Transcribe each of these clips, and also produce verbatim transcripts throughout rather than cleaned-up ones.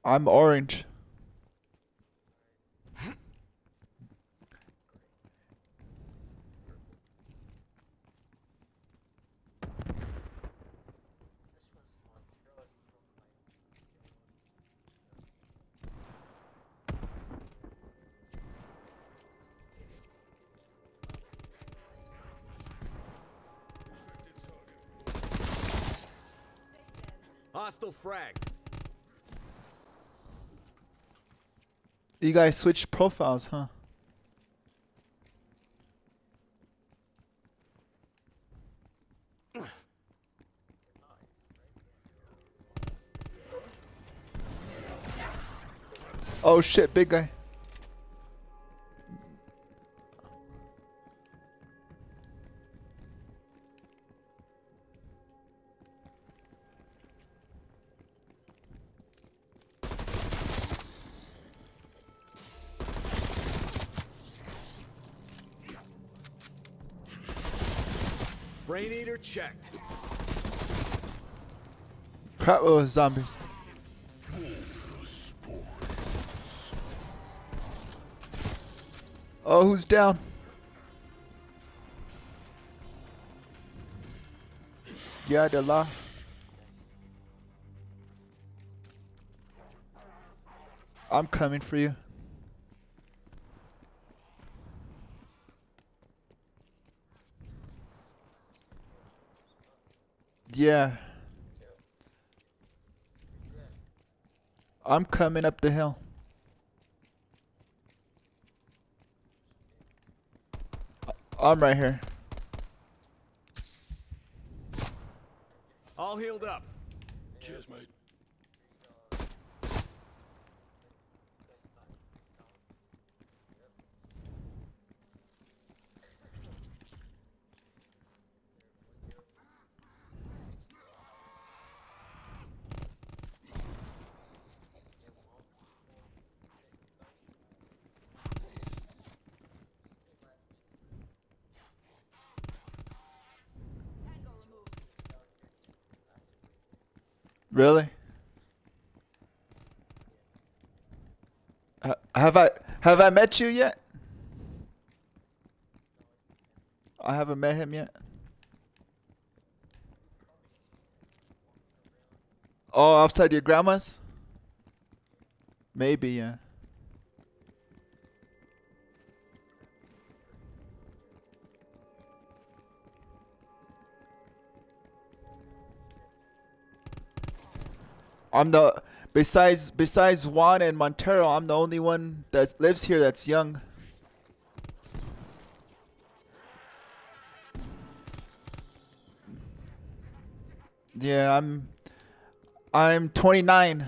I'm orange. Hostile fragged. You guys switched profiles, huh? Oh shit, big guy. Brain eater checked. Crap, oh, zombies. Oh, who's down? Yeah, the law. I'm coming for you. Yeah. I'm coming up the hill. I'm right here. All healed up. Cheers, mate. Really? Uh, have I have I met you yet? I haven't met him yet. Oh, outside your grandma's? Maybe, yeah. I'm the besides besides Juan and Montero, I'm the only one that lives here that's young. Yeah, I'm I'm twenty-nine.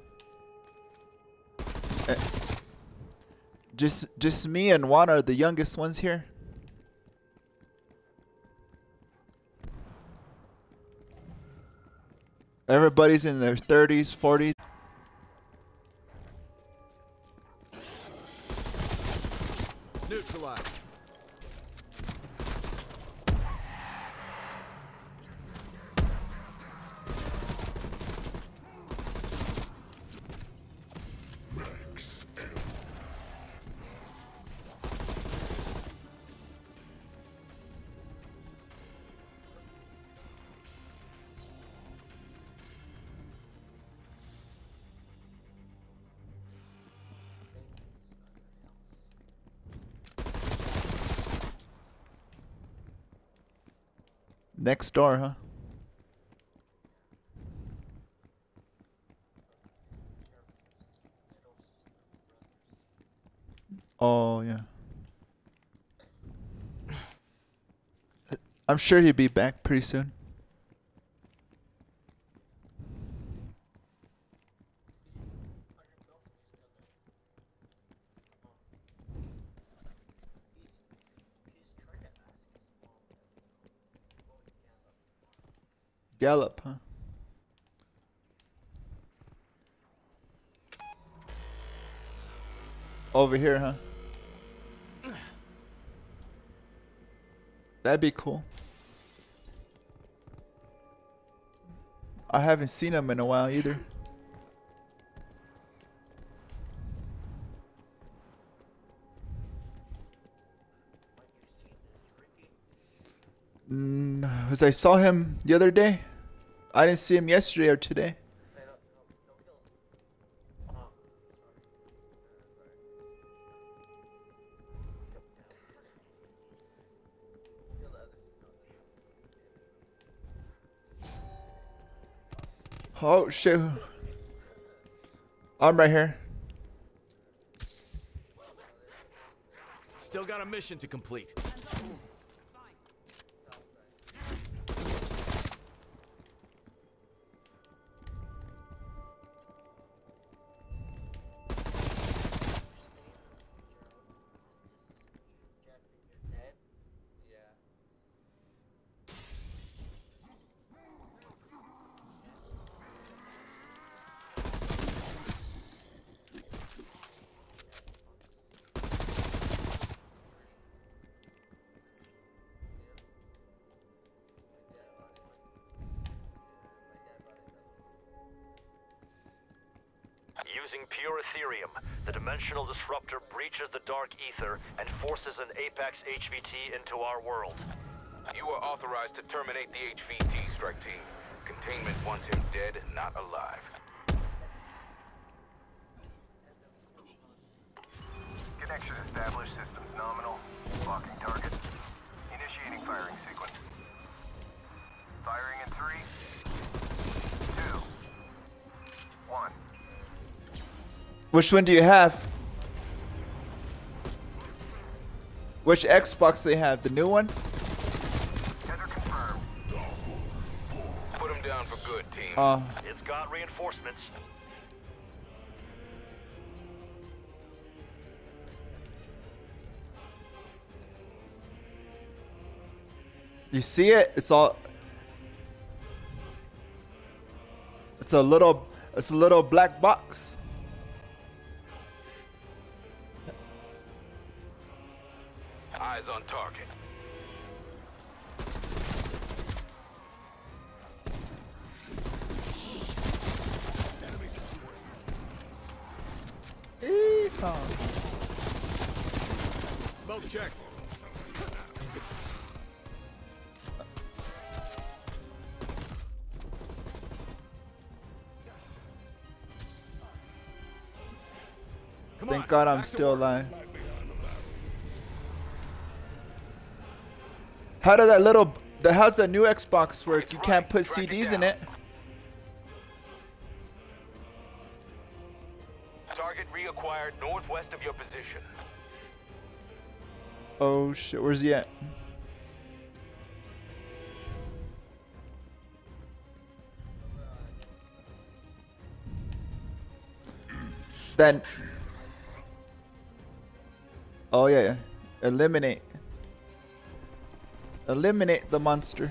Uh, Just just me and Juan are the youngest ones here. Everybody's in their thirties, forties. Neutralized. Next door, huh? Oh, yeah. I'm sure he'll be back pretty soon. Gallup, huh? Over here, huh? That'd be cool. I haven't seen him in a while either. Mm, Cause I saw him the other day. I didn't see him yesterday or today. Oh shit. I'm right here. Still got a mission to complete. Using pure Ethereum, the Dimensional Disruptor breaches the Dark Ether and forces an Apex H V T into our world. You are authorized to terminate the H V T, Strike Team. Containment wants him dead, not alive. Connection established. Systems nominal. Locking target. Initiating firing sequence. Firing in three, two, one. Which one do you have? Which Xbox they have? The new one? Tether confirmed. Put him down for good, team. Uh, It's got reinforcements. you see it? It's all. It's a little. It's a little black box. Eyes on target. Yeehaw. Smoke checked. Come Thank on, God I'm back to still work. alive. How did that little, the how's that new Xbox work? You can't put C Ds in it. Target reacquired northwest of your position. Oh shit, where's he at? Then. Oh yeah, yeah. Eliminate. Eliminate the monster.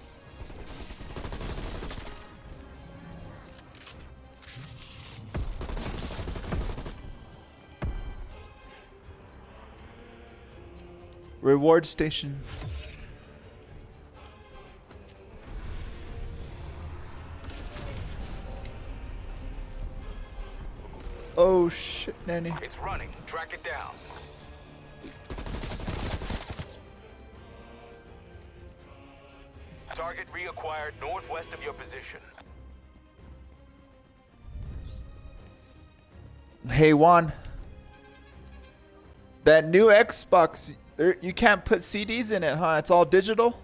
Reward station. Oh shit, Nanny. It's running. Track it down. Target reacquired northwest of your position. Hey Juan. That new Xbox, there, you can't put C Ds in it, huh? It's all digital?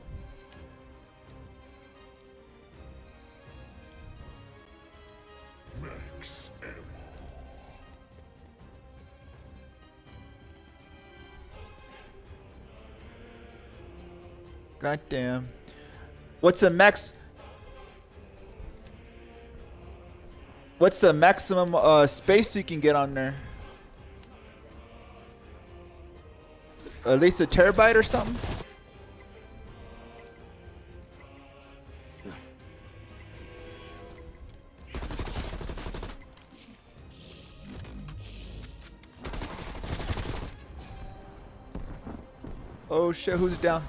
God damn. What's the max? What's the maximum uh, space you can get on there? At least a terabyte or something? Oh shit, who's down?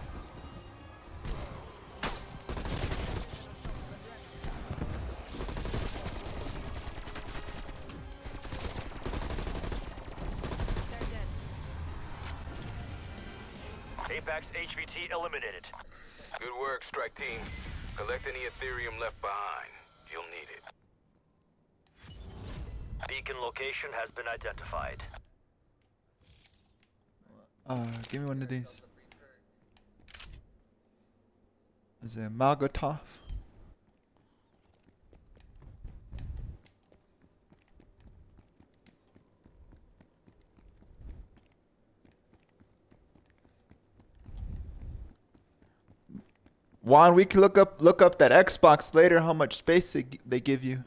Apex H V T eliminated. Good Strike Team. Collect any Ethereum left behind. You'll need it. Beacon location has been identified. Uh, give me one of these. Is it Malgotov? Juan, we can look up look up that Xbox later. How much space they, they give you?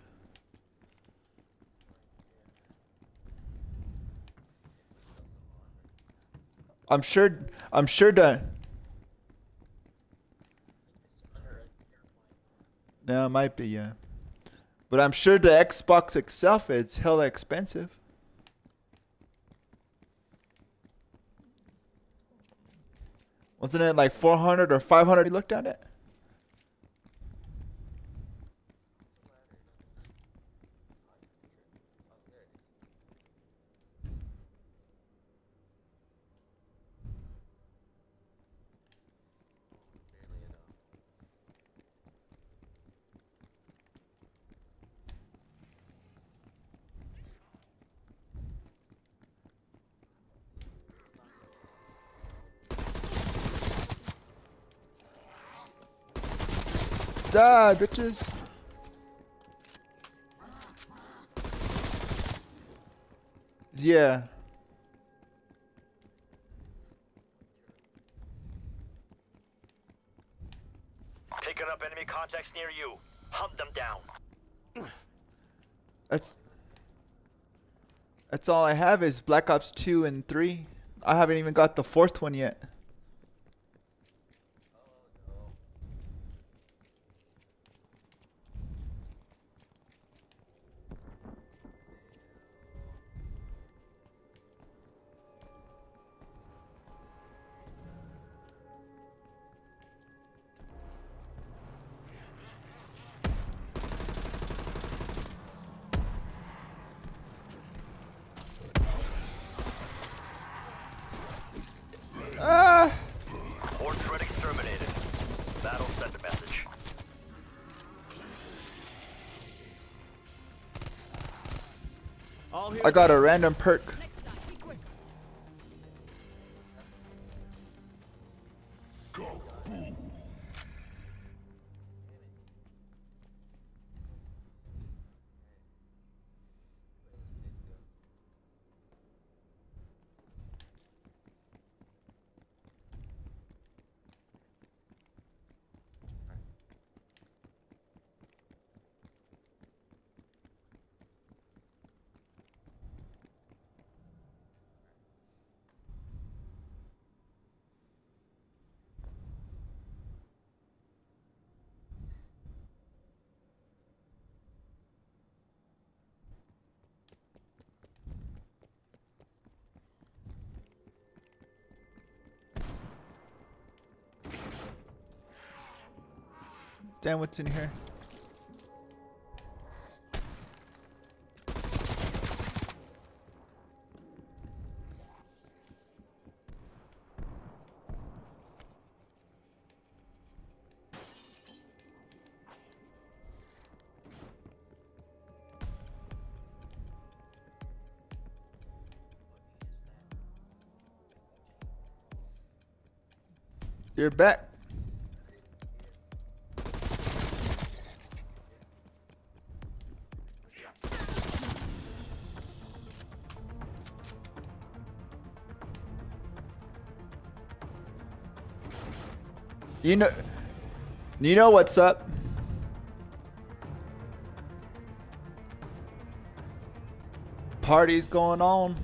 I'm sure. I'm sure that. No, it might be, yeah. But I'm sure the Xbox itself is hella expensive. Wasn't it like four hundred or five hundred you looked at it? Die, bitches. Yeah. Picking up enemy contacts near you. Hunt them down. That's That's all I have is Black Ops two and three. I haven't even got the fourth one yet. Ah! Horde threat exterminated. Battle sent a message. All here. I got a random perk. Damn, what's in here? You're back. You know, you know what's up? Party's going on.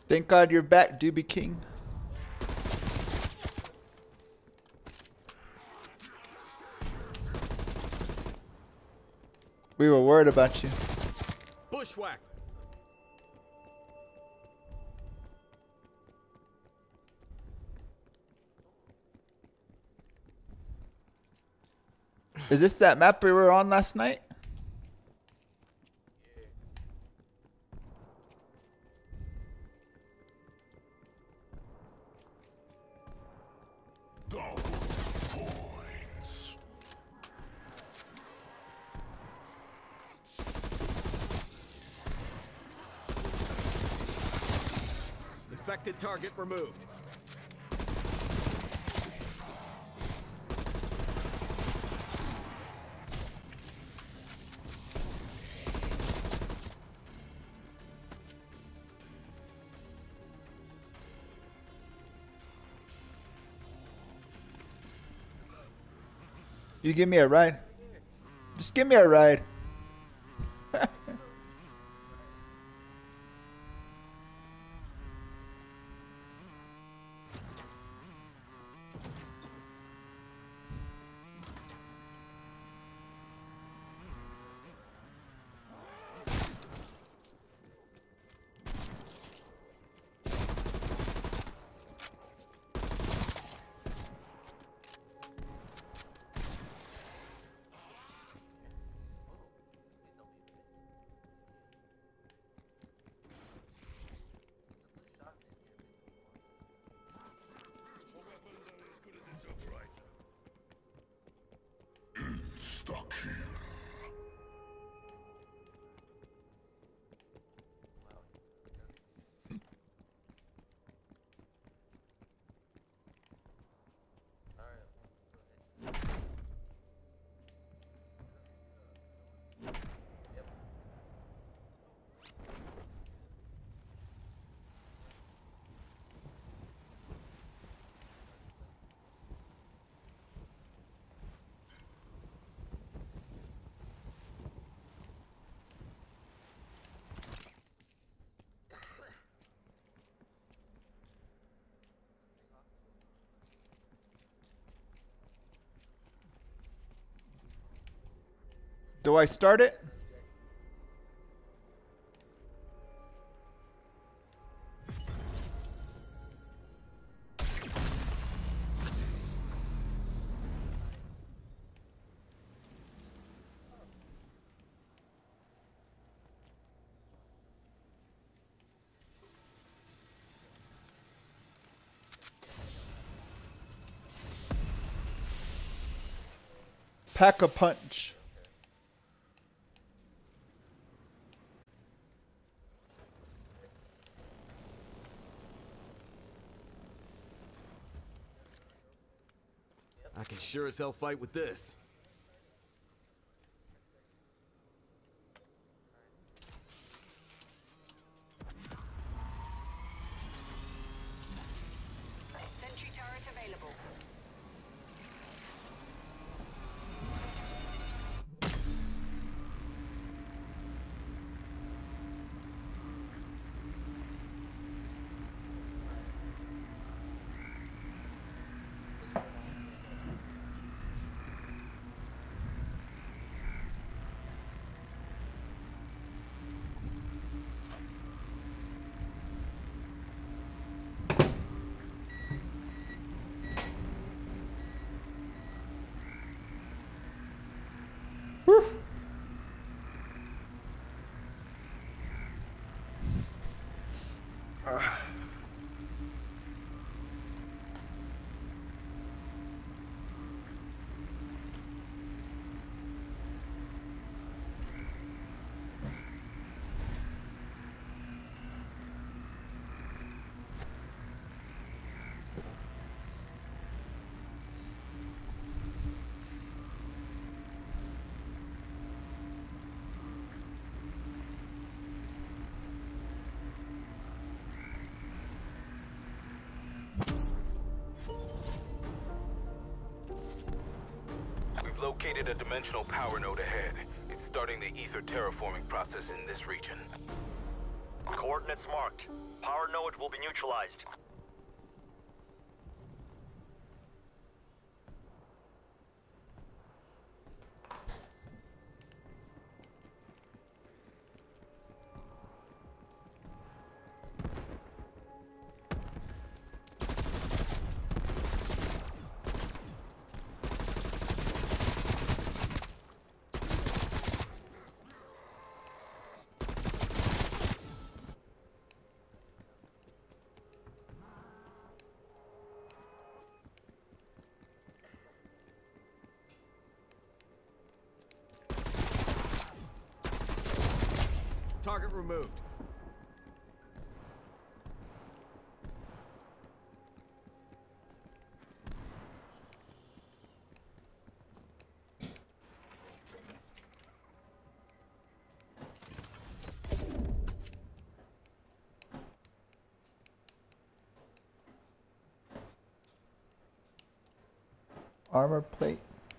Thank God you're back, Doobie King. We were worried about you. Bushwhacked. Is this that map we were on last night? Infected target removed. You give me a ride. Just give me a ride. Do I start it? Pack a punch. I can sure as hell fight with this. Sentry turret available. We've located a dimensional power node ahead. It's starting the ether terraforming process in this region. Coordinates marked. Power node will be neutralized. Target removed. Armor plate.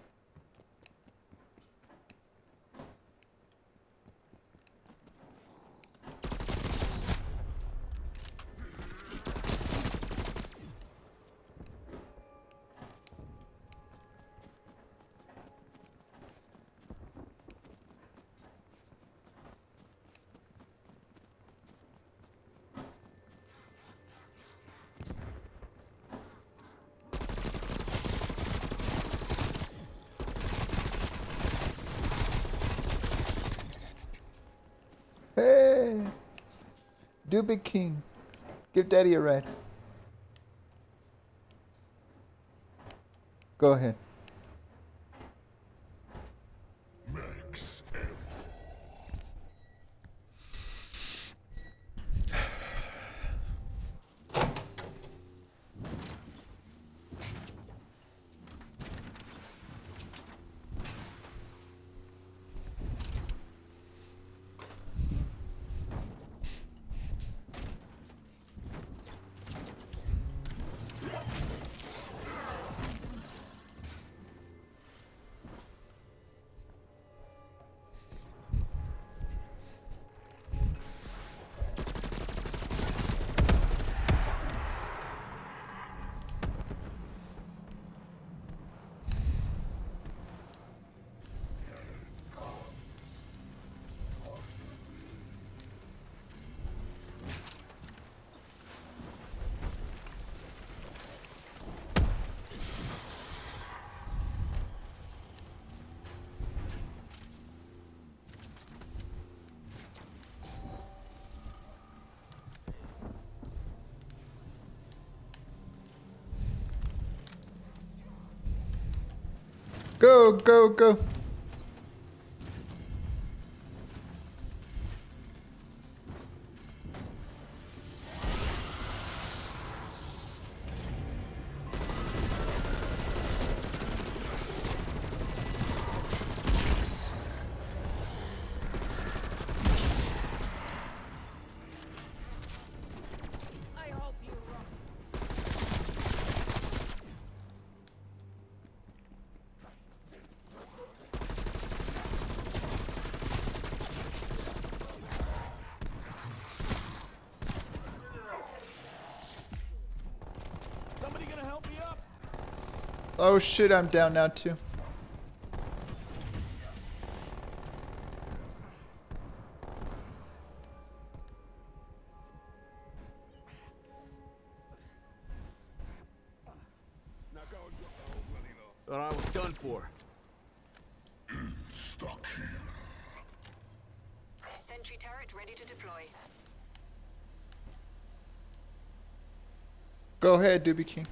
Hey, Doobie King, give Daddy a ride. Go ahead. Max ammo. Go, go, go. I hope you rot. Somebody gonna help me up? Oh shit, I'm down now too. Thought I was done for. Stuck here. Sentry turret ready to deploy. Go ahead, Doobie King.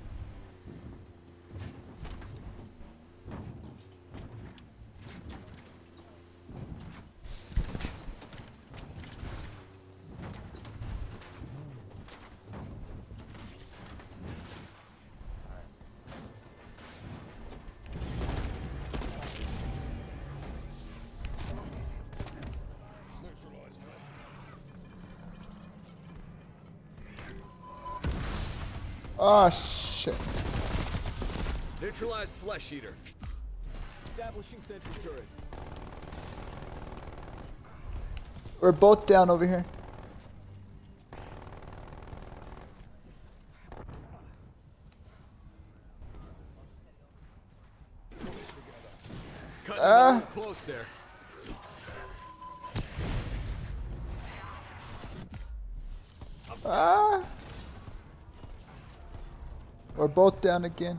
Oh shit. Neutralized flesh eater. Establishing sentry turret. We're both down over here. cutting Ah. it a little close there. Ah! We're both down again.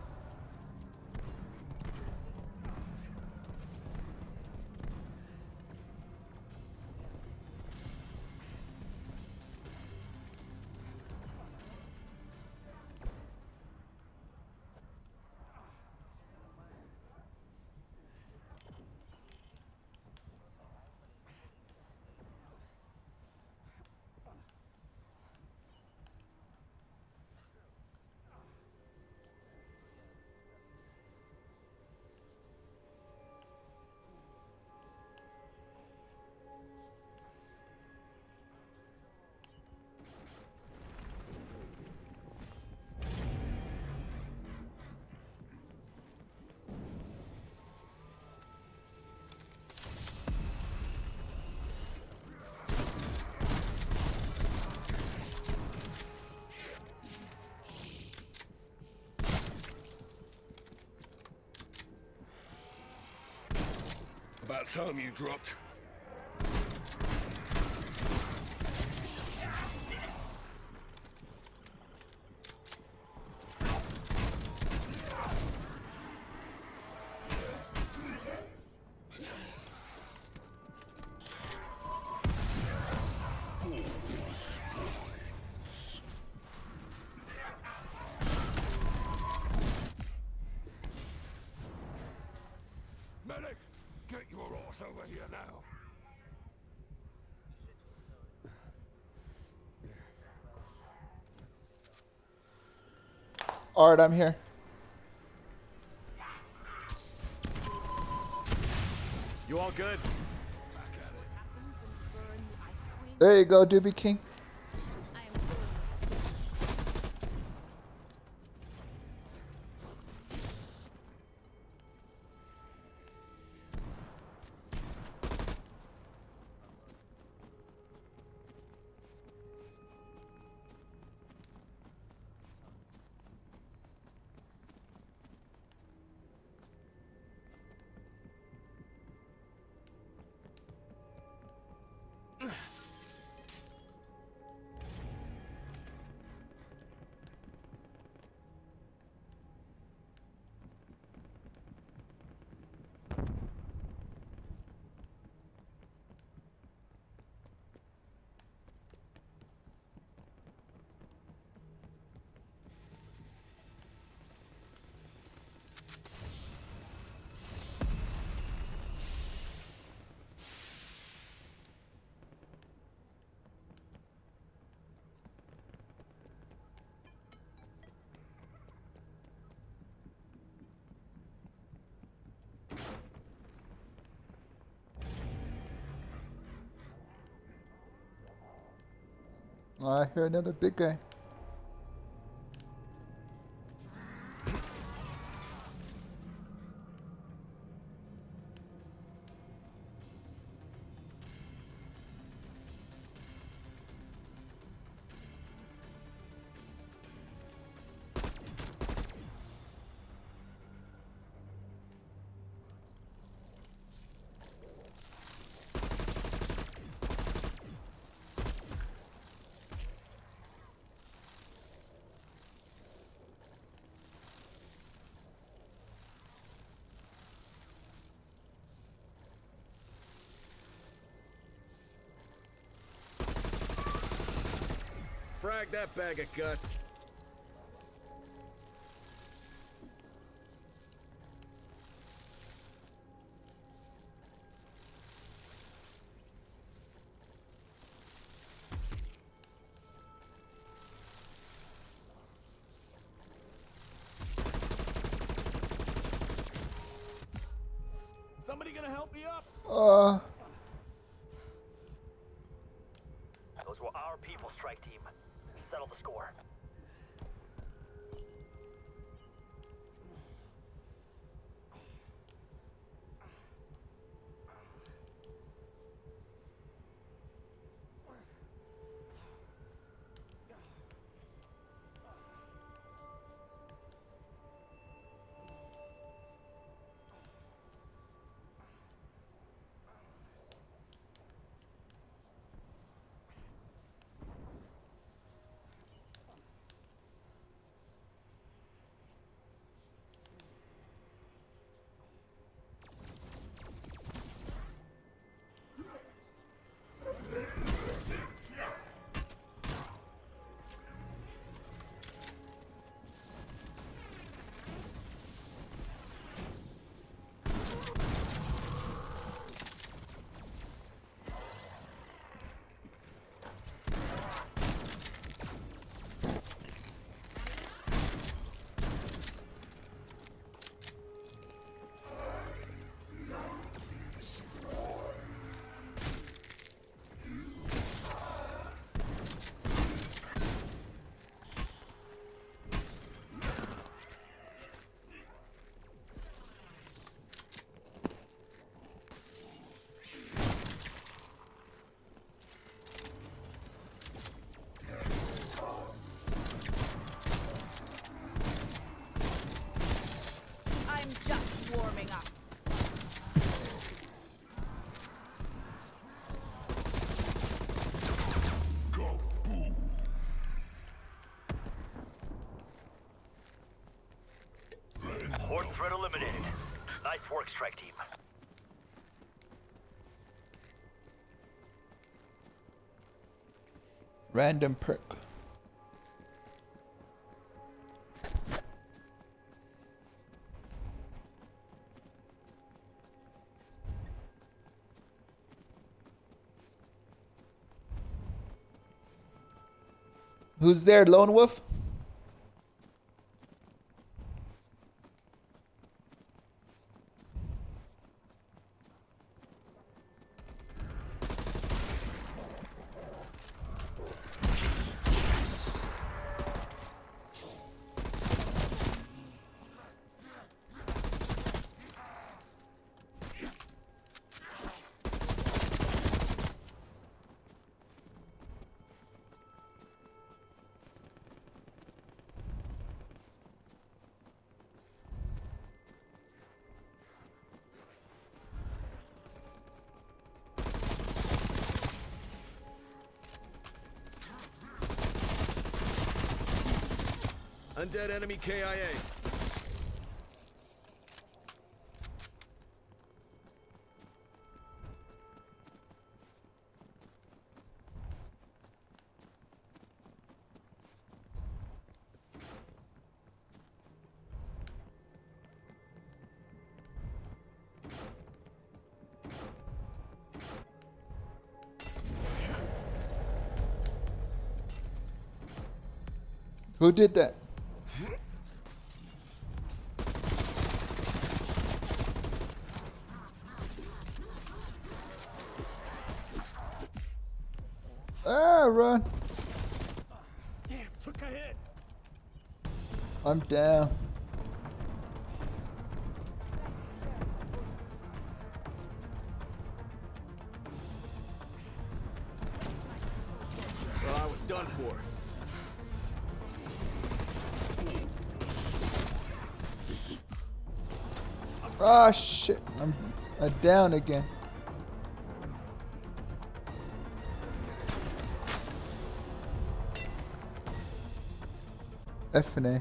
About time you dropped. Medic, get your ass over here now. Alright, I'm here. You all good? There you go, Doobie King. I hear another big guy. Frag that bag of guts. Somebody gonna help me up? Uh, Those were our people, strike team. Settle the score. warming up. Horde threat eliminated. Nice work, strike team. Random perk. Who's there, Lone Wolf? Undead enemy K I A. Who did that? Ah, run. Damn, took a hit. I'm down. Well, I was done for. Ah, shit. I'm uh, down again. F and A.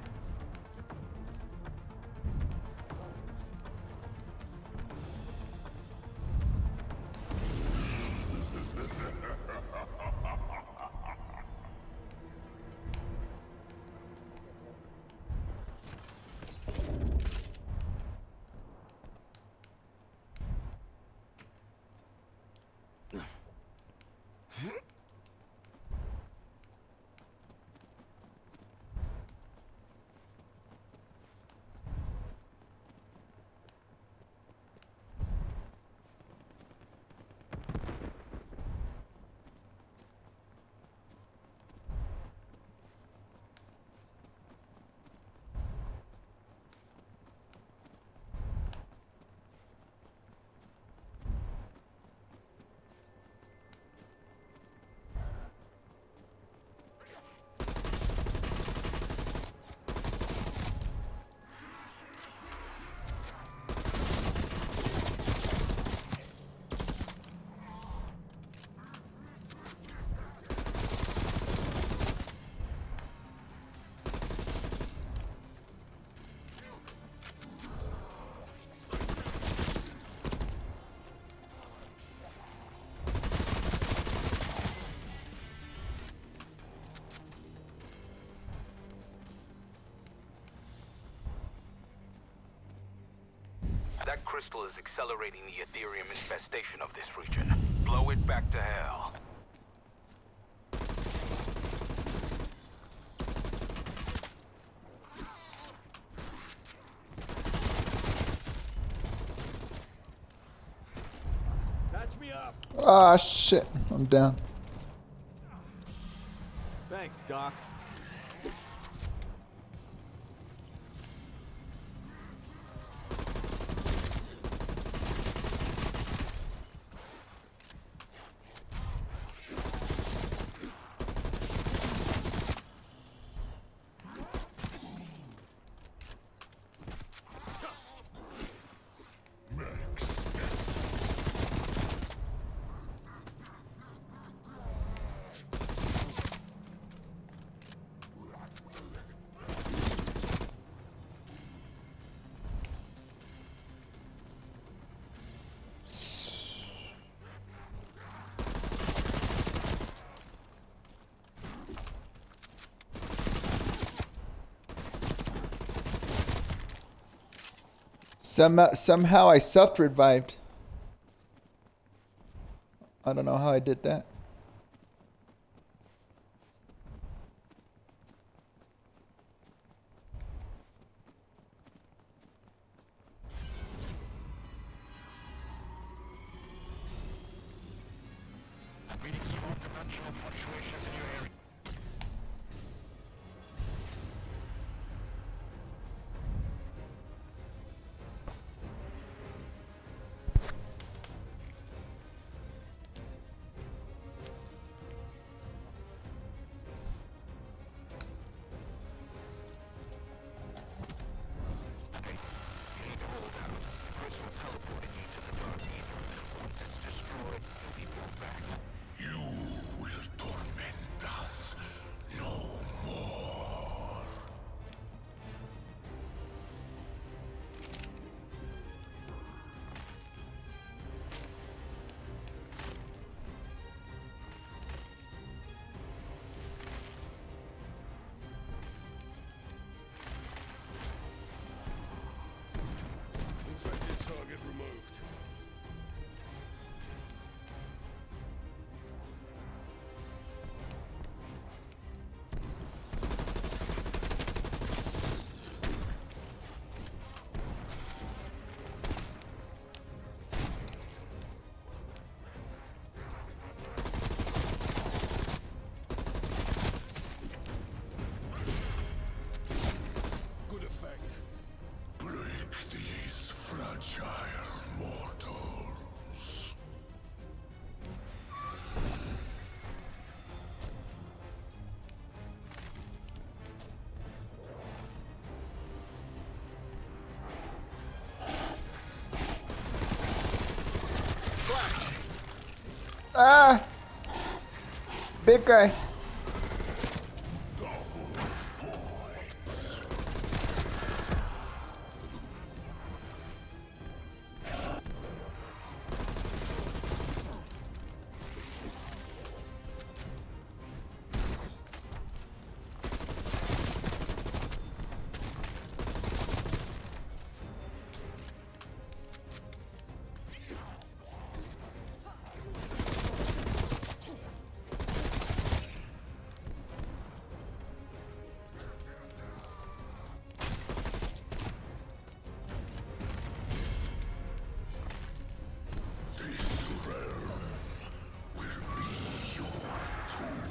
That crystal is accelerating the Ethereum infestation of this region. Blow it back to hell. Patch me up. Ah, shit. I'm down. Thanks, Doc. Somehow, somehow I self-revived. I don't know how I did that. Infected target removed. Good effect. Break these fragile mortals. Ah! Big guy. This realm will be your tomb.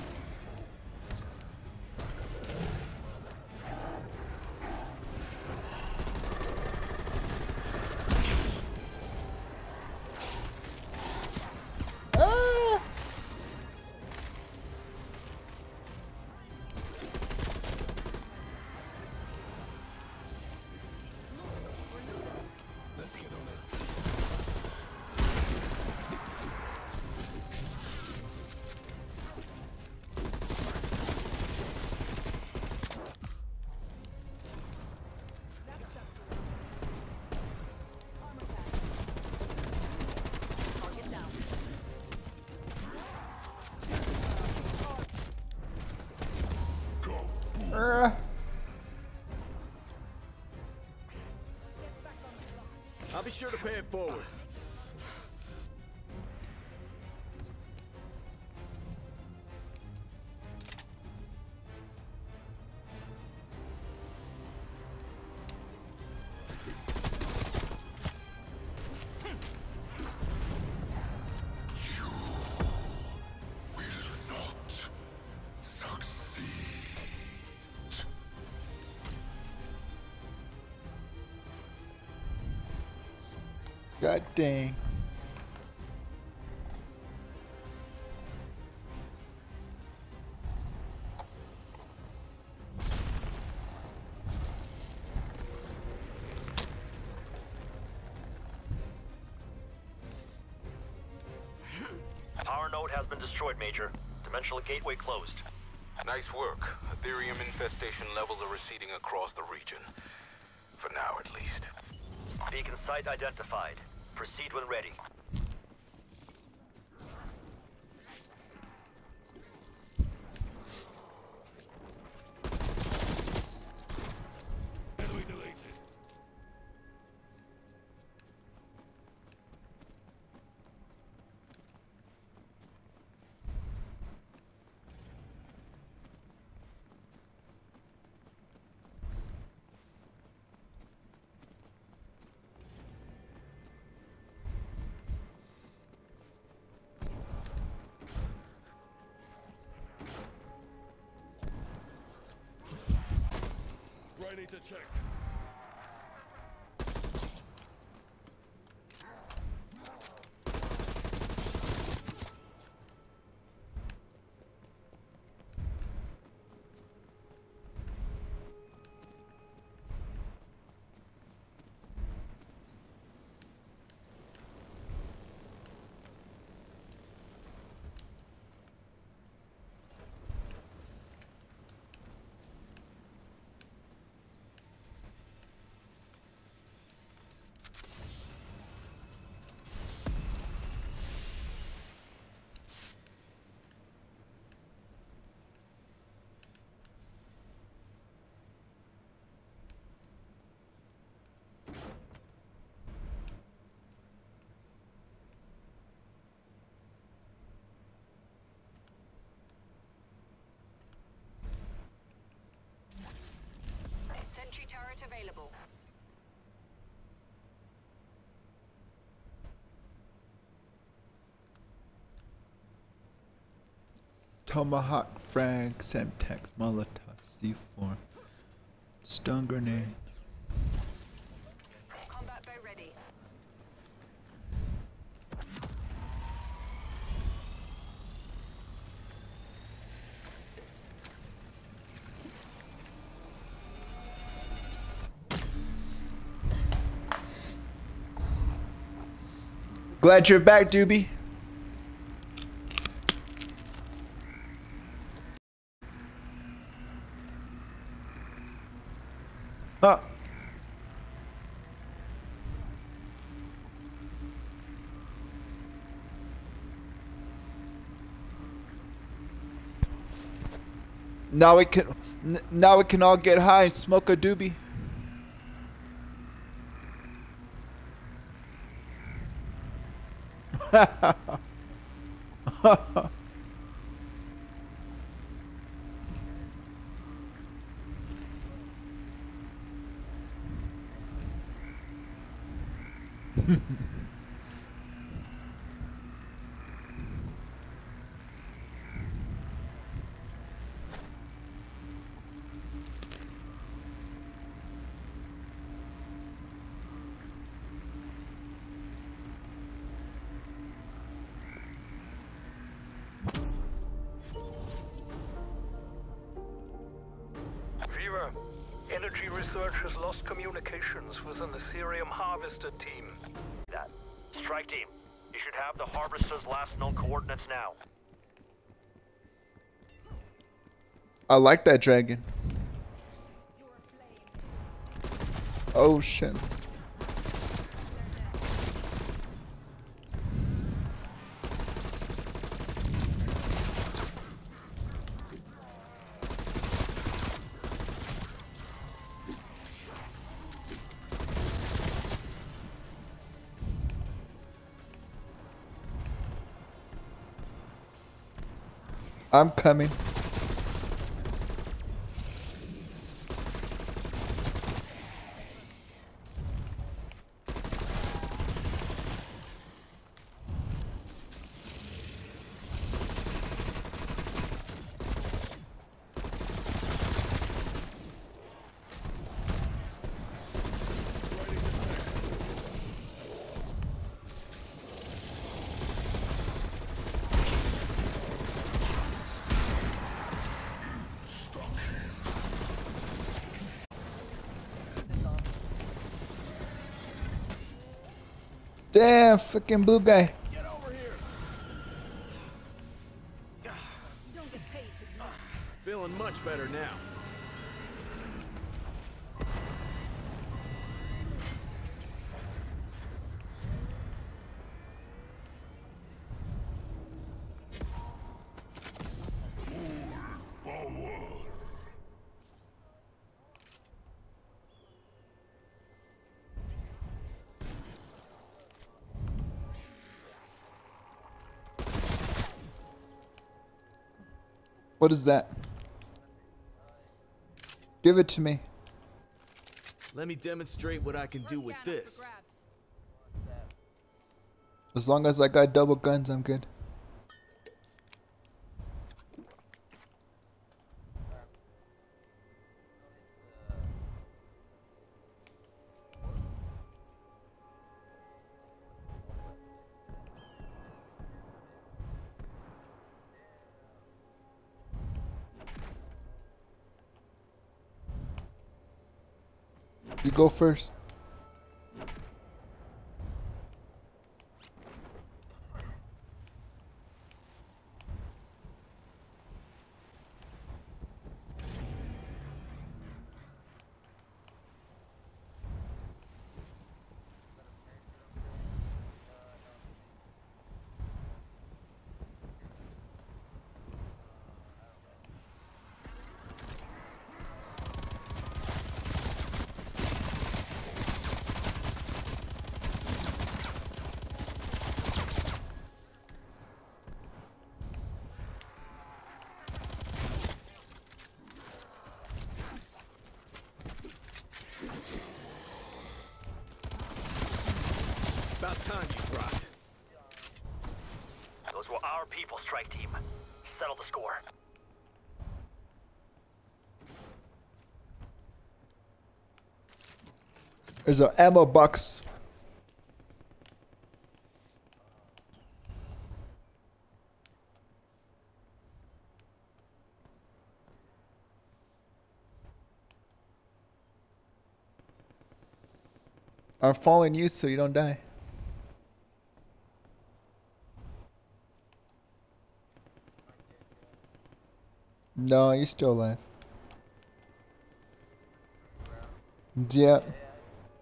Ah! Let's get on it. Ah! I'll be sure to pay it forward. Will not succeed. God dang. Power node has been destroyed, Major. Dimensional gateway closed. Nice work. Ethereum infestation levels are receding across the region. For now, at least. Beacon site identified. Proceed when ready. Enemy deleted. detect. Sentry turret available. Tomahawk, frag, Semtex, Molotov, C four, stun grenade. Combat bow ready. Glad you're back, Doobie. Huh. Now we can, n now we can all get high and smoke a doobie. Viva, Energy Research has lost communications within the Therium Harvester team. That. Strike team, you should have the Harvester's last known coordinates now. I like that dragon. Oh shit. I'm coming. Damn, fucking blue guy. Get over here. Don't get paid to know. Feeling much better now. What is that? Give it to me. Let me demonstrate what I can do with this. As long as I got double guns, I'm good. You go first. About time you dropped. Those were our people, strike team. Settle the score. There's an ammo box. I'm following you so you don't die. No, you're still alive. Yeah.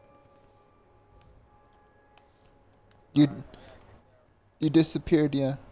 You you disappeared, yeah.